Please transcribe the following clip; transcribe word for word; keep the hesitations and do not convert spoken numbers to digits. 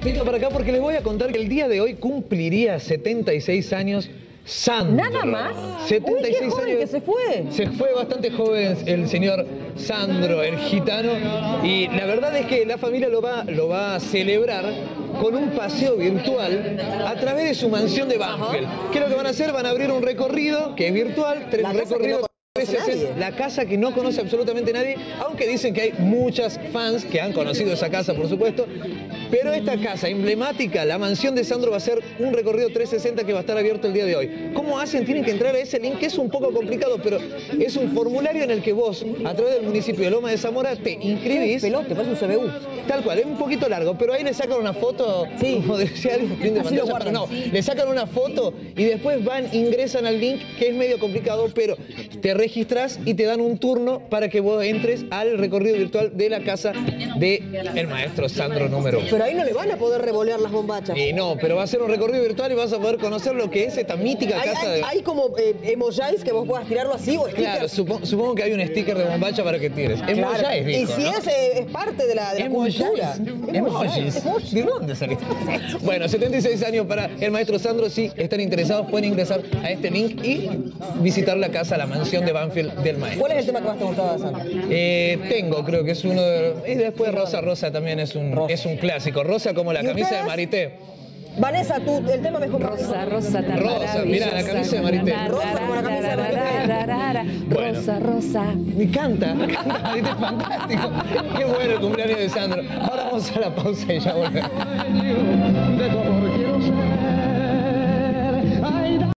Venga para acá porque les voy a contar que el día de hoy cumpliría setenta y seis años Sandro. ¿Nada más? setenta y seis Uy, qué joven años. que se fue. Se fue bastante joven el señor Sandro, el gitano. Y la verdad es que la familia lo va, lo va a celebrar con un paseo virtual a través de su mansión de Banfield. ¿Qué es lo que van a hacer? Van a abrir un recorrido que es virtual, tres La casa recorrido. que no conoce nadie. La casa que no conoce absolutamente nadie, aunque dicen que hay muchas fans que han conocido esa casa, por supuesto. Pero esta casa emblemática, la mansión de Sandro, va a ser un recorrido trescientos sesenta que va a estar abierto el día de hoy. ¿Cómo hacen? Tienen que entrar a ese link, que es un poco complicado, pero es un formulario en el que vos, a través del municipio de Loma de Zamora, te inscribís. Pelote, parece un C B U. Tal cual, es un poquito largo, pero ahí le sacan una foto, Sí. como decía alguien, fin de Así lo pantalla, pero guardan. no, le sacan una foto y después van, ingresan al link, que es medio complicado, pero te registras y te dan un turno para que vos entres al recorrido virtual de la casa del maestro Sandro número uno. Pero ahí no le van a poder revolear las bombachas. Y no, pero va a ser un recorrido virtual y vas a poder conocer lo que es esta mítica ¿Hay, casa hay, de... hay como eh, emojis que vos puedas tirarlo así o Claro, stickers? supo- supongo que hay un sticker de bombacha para que tires. Claro. Emojis, Y dijo, si ¿no? es, eh, es parte de la, de la Emojis. cultura. Emojis. ¿De dónde saliste? Bueno, setenta y seis años para el maestro Sandro. Si están interesados, pueden ingresar a este link y visitar la casa, la mansión de Banfield del maestro. ¿Cuál es el tema que más te gustaba de Sandro? Eh, tengo, creo que es uno de... Y después Rosa, Rosa también es un, Rosa. es un clásico. Rosa como la ¿Y camisa de ustedes? Marité. Vanessa, tú, el tema mejor. Rosa, rosa, tan Rosa, mirá, la camisa de Marité. Rosa como la camisa de Marité. Bueno. Rosa, rosa. Me encanta, me encanta, Marité, es fantástico. Qué bueno el cumpleaños de Sandro. Ahora vamos a la pausa y ya volvemos.